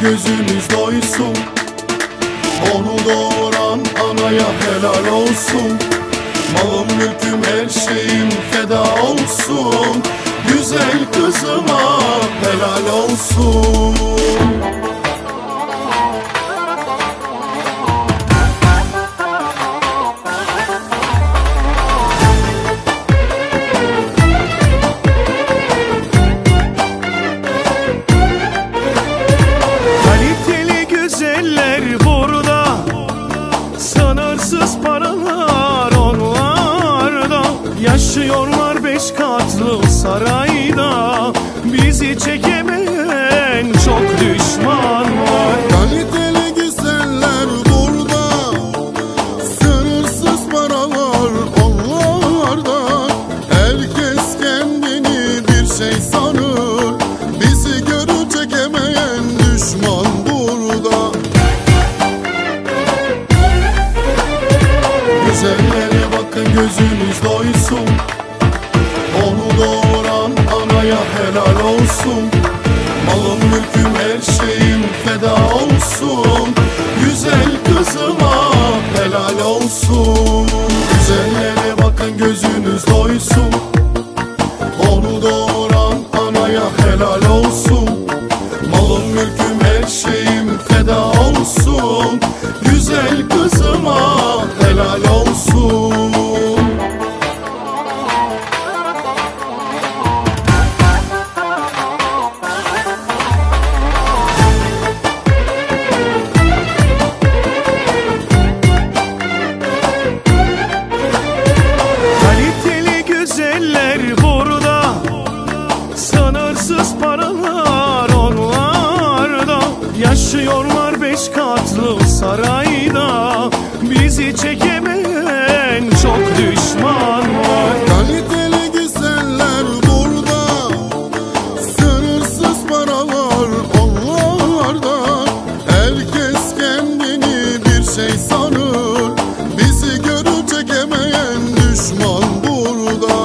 gözünüz doysun. Onu doğuran anaya helal olsun. Malım mülküm her şeyim feda olsun. Güzel kızıma helal olsun. Kaliteli güzeller burada, sınırsız paralar onlarda. Yaşıyorlar 5 katlı sarayda, bizi çekemeyen çok düşman var. Kaliteli güzeller burada, sınırsız paralar onlarda. Herkes kendini bir şey sanır, bizi görür çekemeyen düşman burada. Güzellere bakın gözünüz doysun. Onu doğuran anaya helal olsun. Malım mülküm her şeyim feda olsun. Güzel kızıma helal olsun. Güzellere bakın gözünüz doysun. Onu doğuran anaya helal olsun. Malım mülküm her şeyim feda olsun. Güzel kızıma helal olsun. Kaliteli güzeller burada, sınırsız paralar onlarda. Yaşıyorlar 5 katlı sarayda, bizi çekemeyen çok düşman var. Kaliteli güzeller burada, sınırsız paralar onlarda. Herkes kendini bir şey sanır, bizi görür çekemeyen düşman burada.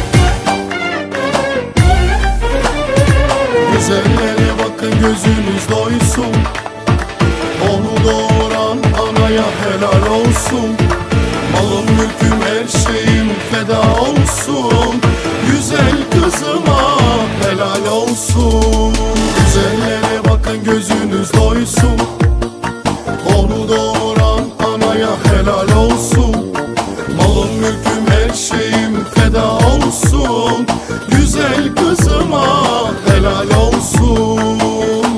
Güzellere bakın gözünüz doysun. Onu doğuran anaya helal olsun. Malım mülküm her şeyim feda olsun. Güzel kızıma helal olsun. Güzellere bakın gözünüz doysun. Onu doğuran anaya helal olsun. Malım mülküm her şeyim feda olsun. Güzel kızıma helal olsun.